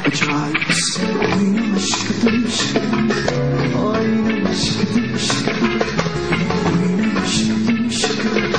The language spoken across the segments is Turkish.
acayipsin. Oynamış kıdım şıkıdım, oynamış kıdım şıkıdım, oynamış kıdım şıkıdım.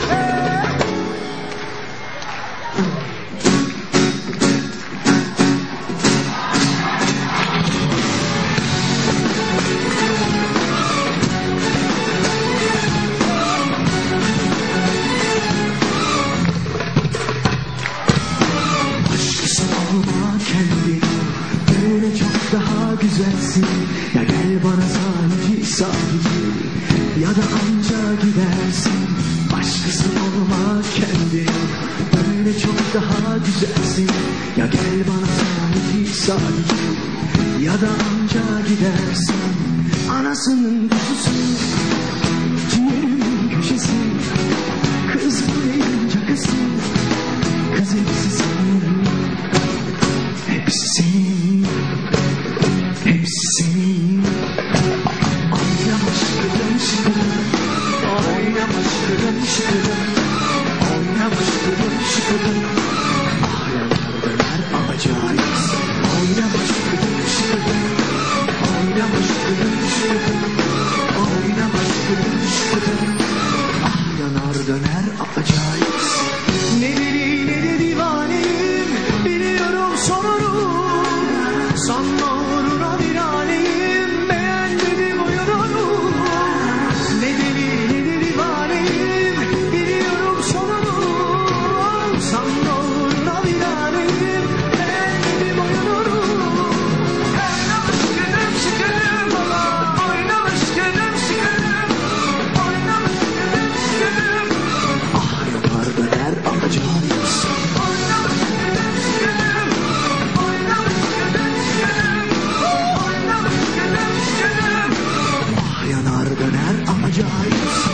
Böyle çok daha güzelsin. Ya gel bana sahici sahici, ya da anca gidersin. Başkası olma kendin. Böyle çok daha güzelsin. Ya gel bana sahici sahici, ya da anca gidersin. Anasının kuzusu, ciğerimin köşesi, kız bu neyin cakası, kız hepsi senin, hepsi senin, hepsi senin. Oynamış kırım şıkırım, oynamış kırım şıkırım, oynamış kırım şıkırım. Ahyalar döner acayipsin. Oynamış kırım şıkırım, oynamış kırım şıkırım, oynamış kırım şıkırım. Ahyalar döner acayipsin. Ne deli ne de divaneyim, biliyorum sonunu. Sanma uğruna bir aleyim, beğenmedim oyununu. Ne deli ne de divaneyim, biliyorum sonunu. Sanma uğruna bir aleyim, beğenmedim oyununu. Oynamış kırım şıkırım, oynamış kırım şıkırım, oynamış kırım şıkırım. Ah yanar döner acayipsin. Oynamış kırım şıkırım, oynamış kırım şıkırım, oynamış kırım şıkırım. Ah yanar döner acayipsin.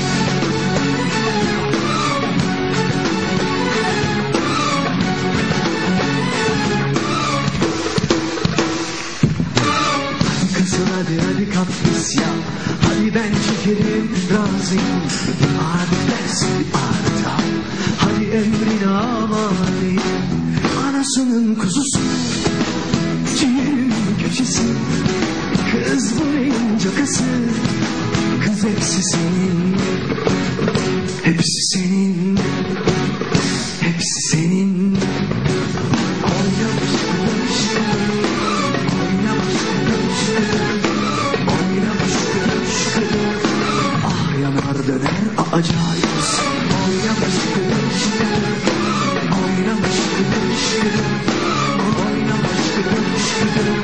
Kızım hadi kapris yap. Hadi ben çekerim razıyım. Bir adet dersin bir adet al. Hadi emrine amaneyim. Anasının kuzusu, ciğerimin köşesi, kız bu neyin cakası, kız hepsi senin, hepsi senin, hepsi senin. Oynamış kırım şıkırım, oynamış kırım şıkırım, oynamış kırım şıkırım. Ah yanar döner acayipsin. Oynamış kırım şıkırım, oynamış kırım şıkırım, oynamış kırım şıkırım.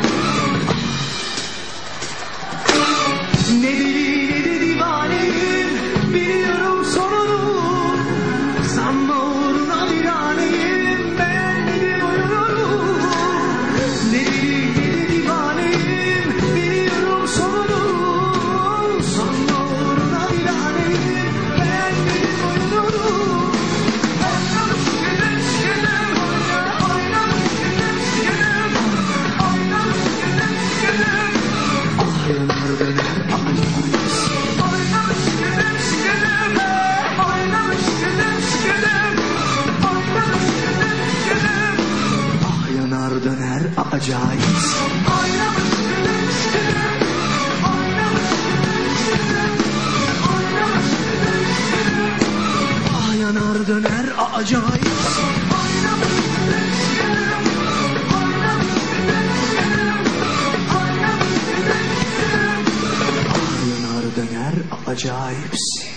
Ne deli ne de divaneyim, biliyorum sonunu. Sanma uğruna bir aneyim, beğenmedim oyununu. Ne deli ne de divaneyim, biliyorum sonunu. Sanma uğruna bir aneyim, beğenmedim oyununu. Oynamış kırım şıkırım, oynamış kırım şıkırım, oynamış kırım şıkırım. Ah yanar döner acayipsin. Oynamış kırım şıkırım, oynamış kırım şıkırım, oynamış kırım şıkırım. Ah yanar döner acayipsin. Oynamış kırım şıkırım, oynamış kırım şıkırım, oynamış kırım şıkırım. Ah yanar döner acayipsin. Oynamış kırım şıkırım, oynamış kırım şıkırım, oynamış kırım şıkırım. Ah yanar döner acayipsin.